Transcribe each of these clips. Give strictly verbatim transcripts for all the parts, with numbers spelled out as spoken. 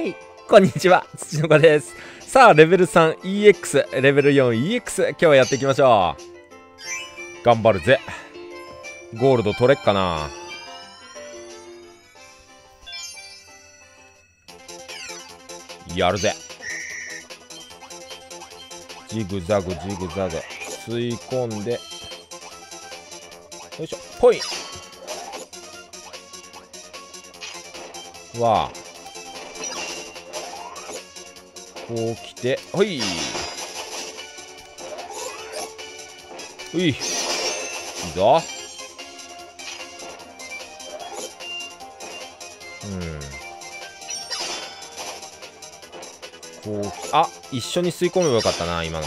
ーい、こんにちは、土の子です。さあ、レベル さんイーエックス、レベル よんイーエックス、今日はやっていきましょう。頑張るぜ。ゴールド取れっかな。やるぜ。ジグザグジグザグ吸い込んで、よいしょ、ぽいわあ、こう来て、ほい、ほい、いいぞ。うん、こう、あ、一緒に吸い込めばよかったな、今の。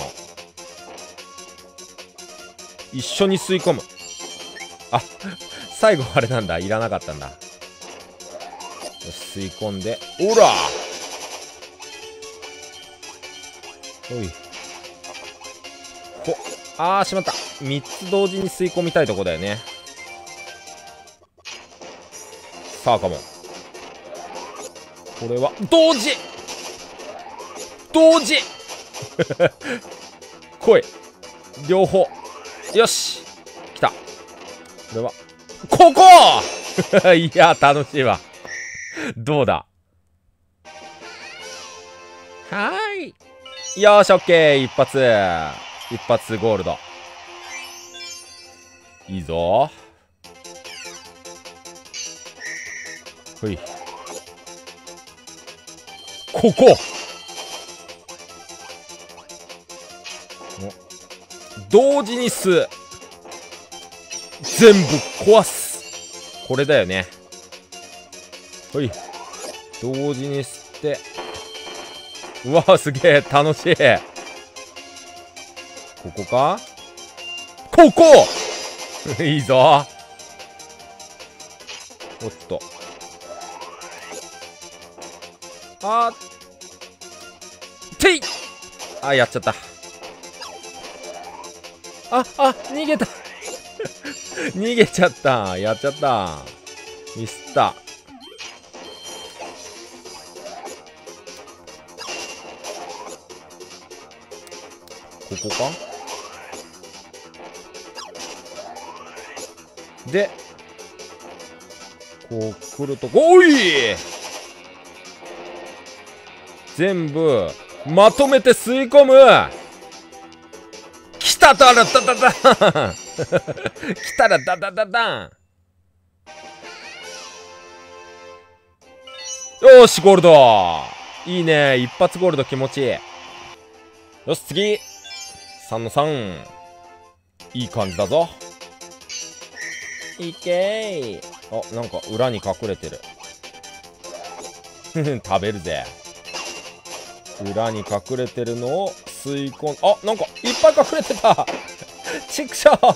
一緒に吸い込む。あ、最後あれなんだ、いらなかったんだ。よし、吸い込んで、おらおい、ほ、あー、しまった。みっつ同時に吸い込みたいとこだよね。さあ、かも。これは同時同時来い、両方。よし、来た。これはここいや、楽しいわ。どうだ。はーい、よーし、オッケー。一発一発ゴールド。いいぞ。ほい、ここ同時に吸う。全部壊す。これだよね。ほい、同時に吸って、うわー、すげえ楽しい。ここか、ここいいぞ。おっと、あーてい、あー、やっちゃった。あ、あ、逃げた逃げちゃった。やっちゃった。ミスった。ここかで、こう来ると、おい、全部まとめて吸い込む。来たたらダダダン来たらダダダダン。よーし、ゴールド。いいね、一発ゴールド気持ちいい。よし、次さんのさん。いい感じだぞ。いけー。あ、なんか裏に隠れてる食べるぜ。裏に隠れてるのを吸い込ん、あ、なんかいっぱい隠れてたちくしょう。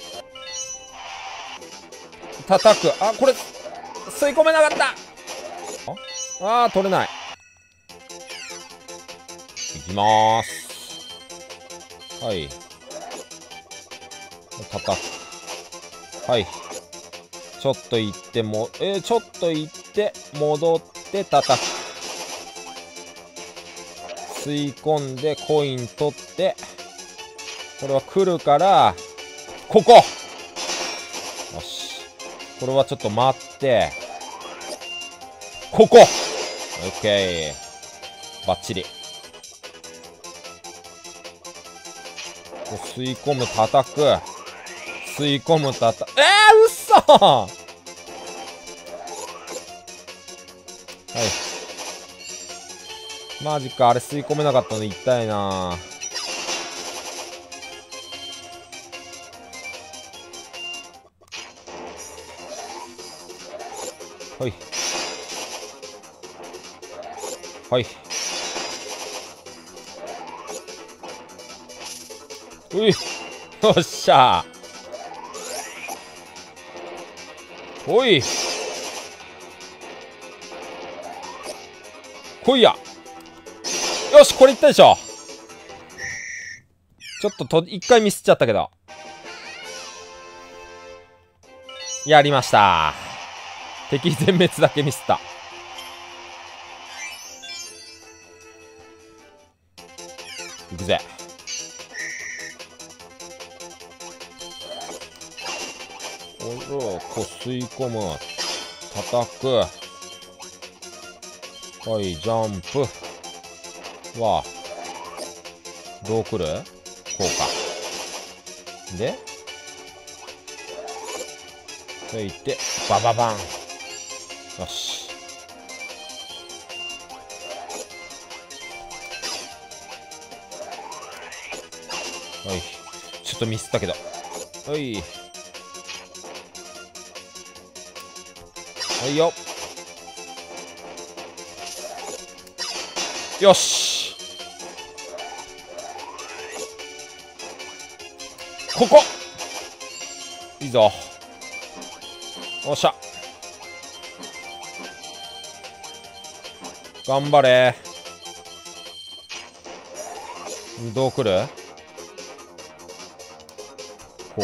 叩く。あ、これ吸い込めなかった。ああー、取れない。いきまーす。はい、叩く。はい、ちょっと行っても、えー、ちょっと行って戻って叩く。吸い込んでコイン取って、これは来るからここ。よし、これはちょっと待って、ここ。オッケー、バッチリ。吸い込む、叩く、吸い込む、叩く。えー、うっそー。はい、マジか。あれ吸い込めなかったの痛いな。はいはい、うい、よっしゃー。おい、来いや。よし、これいったでしょ。ちょっとと一回ミスっちゃったけど、やりました。敵全滅だけミスった。 いくぜ。これをこう吸い込む。叩く。はい、ジャンプ。わあ。どう来る？こうか。で、抜いて、バババン。よし。はい。ちょっとミスったけど。はい。はいよ。よし。ここいいぞ。おっしゃ。頑張れ。どう来る？こう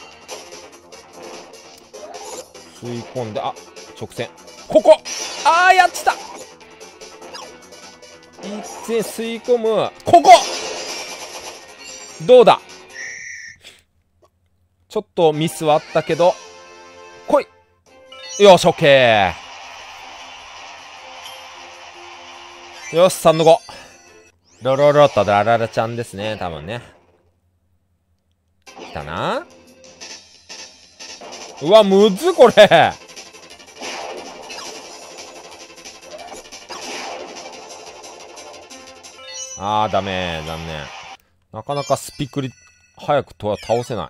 吸い込んで、あ、直線。ここ、あー、やってた。一線吸い込む。ここどうだ。ちょっとミスはあったけど、来い。よし、オッケー。よし、さんのご。ロロロとラララちゃんですね、多分ね。来たな。うわ、むずっこれ。あー、ダメ、残念。なかなかスピクリ早くとは倒せない。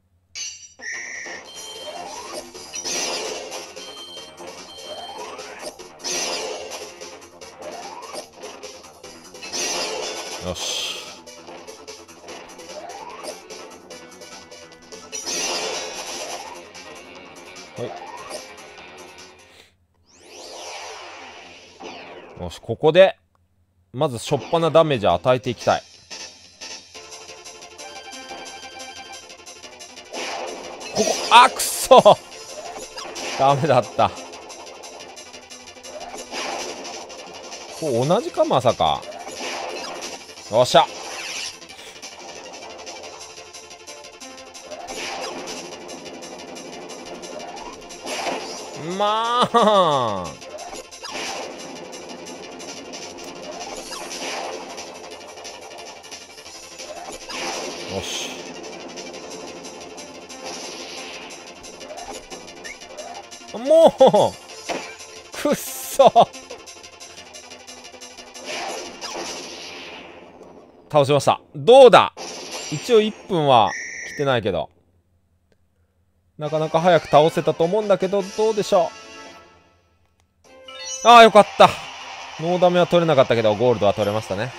よし。はい。よし、ここで、まずしょっぱなダメージ与えていきたい。ここ、あ、くそダメだった。こう同じか、まさか。よっしゃ。まあよし。もうくっそ倒しました。どうだ。一応いっぷんは来てないけど、なかなか早く倒せたと思うんだけど、どうでしょう。ああ、よかった。ノーダメは取れなかったけど、ゴールドは取れましたね。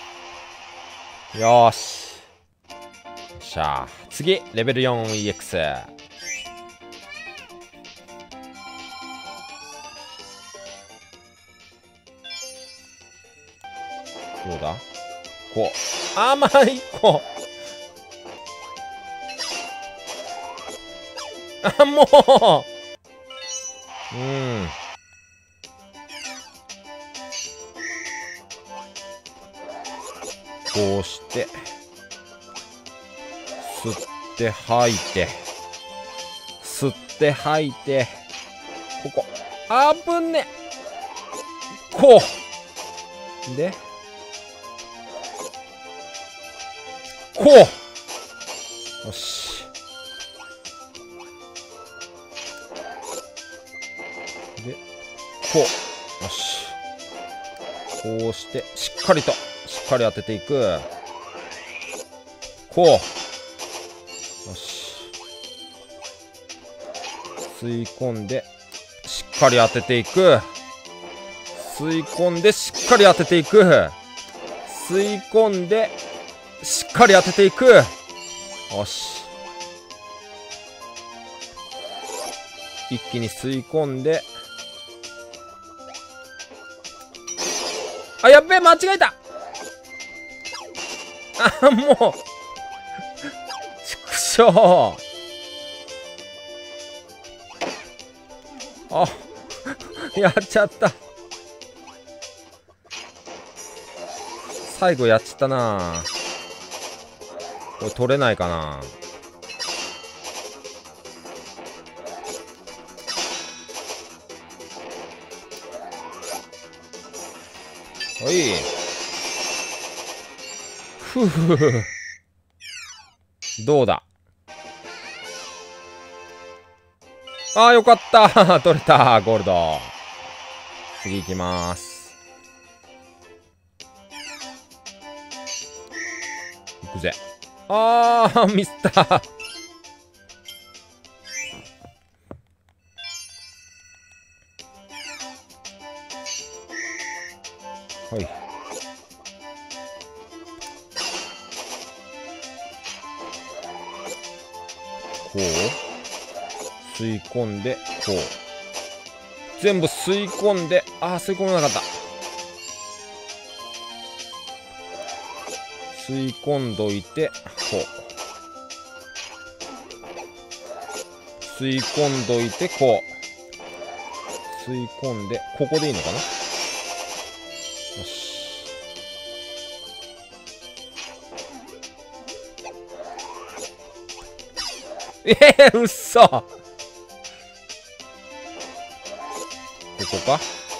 よーし。よっしゃー。次、レベル よんイーエックス。どうだこう。あ、まあ、いっこ。あ、もう。うん。こうして、吸って吐いて、吸って吐いて、ここ。あぶね。こう。で、こう。よし。で、こう。よし。こうして、しっかりと、しっかり当てていく。こう。よし。吸い込んで、しっかり当てていく。吸い込んで、しっかり当てていく。吸い込んで、しっかり当てていく。よし。一気に吸い込んで。あ、やっべえ、間違えた。あ、もう。ちくしょう。あ、やっちゃった。最後やっちゃったな。 これ取れないかな。はい。ふふふ。どうだ。ああ、よかった取れたゴールド。次行きます。行くぜ。ああ、ミスった。はい。こう吸い込んで、こう全部吸い込んで、ああ吸い込めなかった。吸い込んどいて、こう吸い込んどいて、こう吸い込んで、ここでいいのかな。よし。ええー、うっそ。ここか。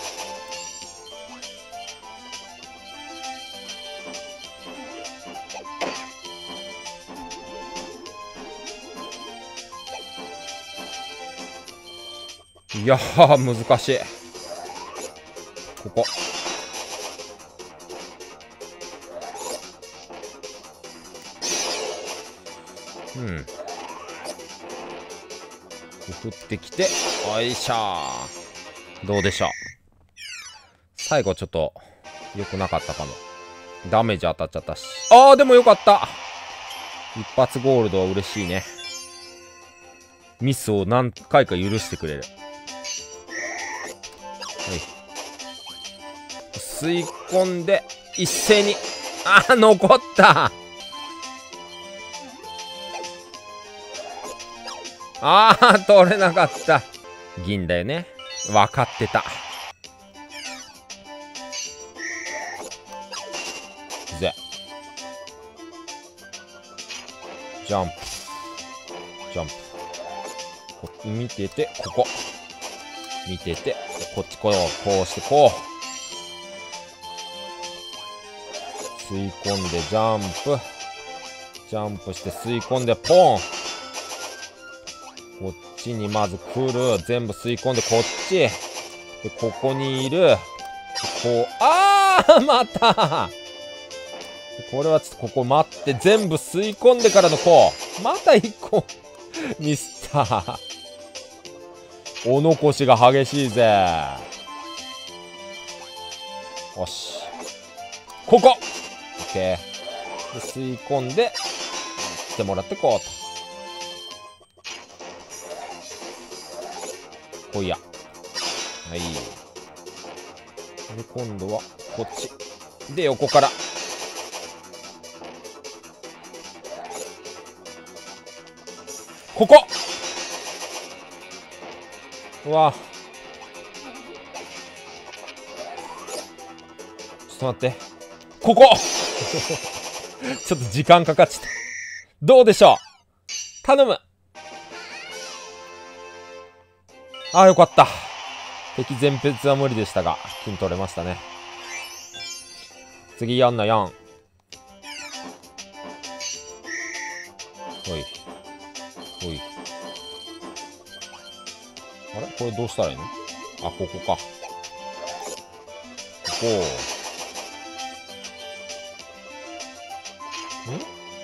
いやー難しい。ここうん降ってきて、おいしょー。どうでしょう。最後ちょっと良くなかったかも。ダメージ当たっちゃったし。あーでもよかった。一発ゴールドは嬉しいね。ミスを何回か許してくれる。はい、吸い込んで一斉に、あー残った。ああ取れなかった。銀だよね。分かってた。ぜジャンプジャンプこ見てて、ここ見てて、こっちこうこうしてこう吸い込んでジャンプジャンプして吸い込んでポン。こっちにまず来る。全部吸い込んでこっちで、ここにいる。こうあーまたこれはちょっとここ待って、全部吸い込んでからのこうまた一個ミスった。お残しが激しいぜ。よしここ OK で吸い込んで来てもらってこうと。こいや。はい。で、今度はこっち。で、横から。ここうわ。ちょっと待って。ここちょっと時間かかっちゃった。どうでしょう。頼む。ああ、よかった。敵全滅は無理でしたが、金取れましたね。次よんのよん。ほい。ほい。あれこれどうしたらいいの？あ、ここか。ここ。ん？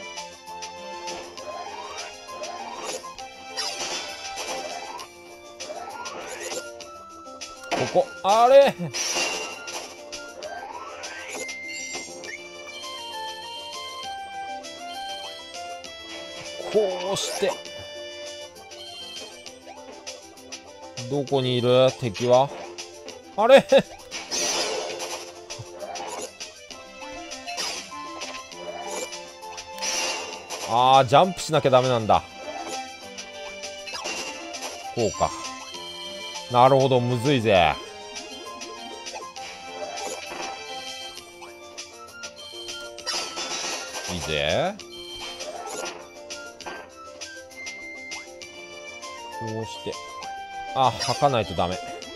ここあれこうしてどこにいる敵は。あれあージャンプしなきゃダメなんだ。こうか。なるほどむずいぜ。いいぜ。 こうして、あ、吐かないとダメ。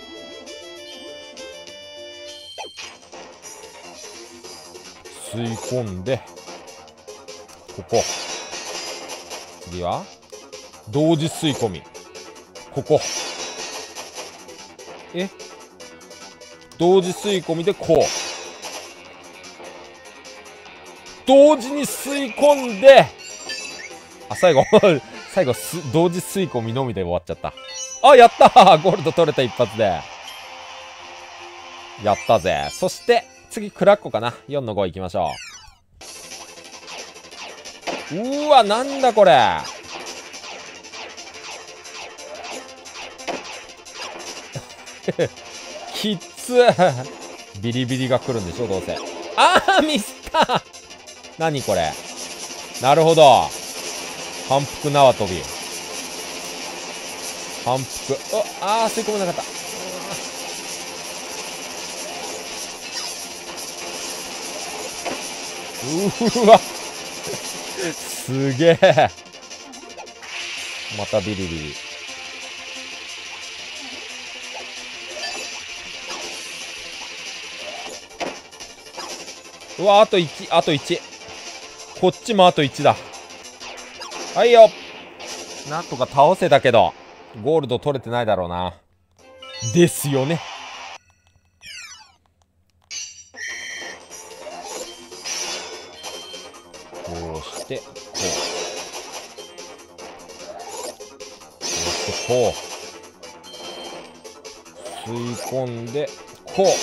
吸い込んで、ここ。次は同時吸い込み。ここ。え同時吸い込みでこう。同時に吸い込んで、あ、最後、最後す、同時吸い込みのみで終わっちゃった。あ、やったーゴールド取れた一発で。やったぜ。そして、次、クラッコかな。よんのご行きましょう。うーわ、なんだこれ。きっつビリビリが来るんでしょ、どうせ。あー、ミスった何これ。なるほど。反復縄跳び。反復。お、あー、吸い込めなかった。うわすげえ。またビリビリ。うわ、あといち、あといち。こっちもあといちだ。はいよ。なんとか倒せたけど、ゴールド取れてないだろうな。ですよね。こうして、こう。こうして、こう。吸い込んで、こう。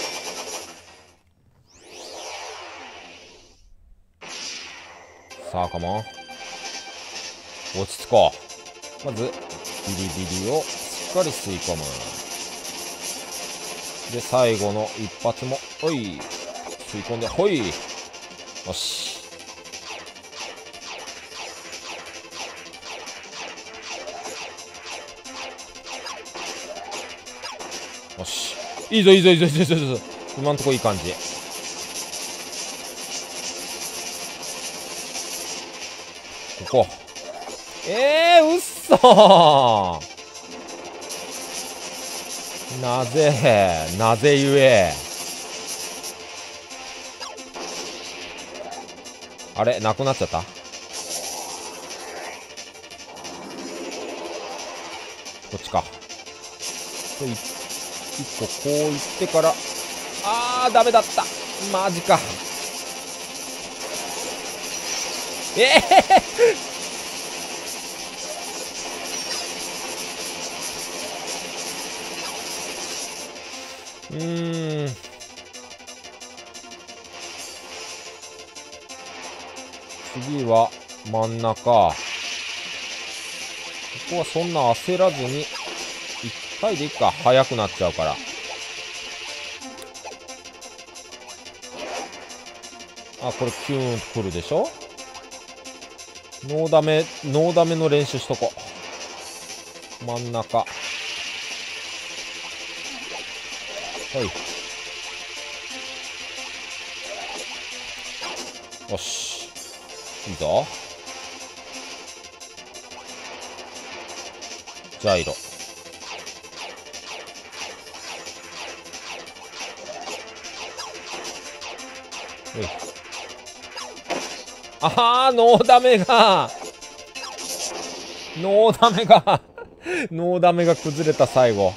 さあ、カモン。落ち着こう。まず、ビリビリをしっかり吸い込む。で、最後の一発も、ほい。吸い込んで、ほい。よし。よし。いいぞ、いいぞ、いいぞ、いいぞ、いいぞ、いいぞ。今んとこいい感じ。ここ。えー、うっそー。なぜ、なぜゆえ。あれ、なくなっちゃった。こっちか。一個こういってから、あー、ダメだった。マジか。ええー、うーん。次は真ん中。ここはそんな焦らずに、一回でいいか。早くなっちゃうから。あ、これキューンとくるでしょ。ノーダメ、ノーダメの練習しとこう。真ん中。はい。よし。いいぞ。ジャイロ。はい。ああ、ノーダメが、ノーダメが、ノーダメが崩れた最後。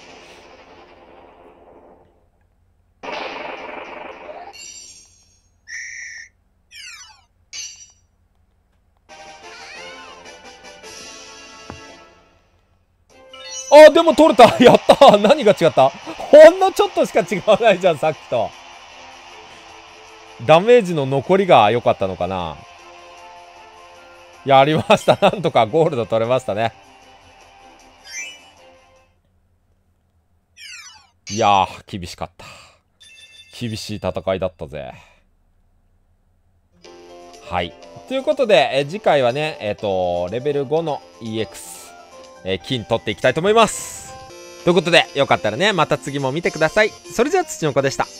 あ、でも取れた。やった。何が違った？ほんのちょっとしか違わないじゃん、さっきと。ダメージの残りが良かったのかな。やりました。なんとかゴールド取れましたね。いやー、厳しかった。厳しい戦いだったぜ。はい。ということで、え次回はね、えっと、レベルごの イーエックス、えー、金取っていきたいと思います。ということで、よかったらね、また次も見てください。それじゃあ、土の子でした。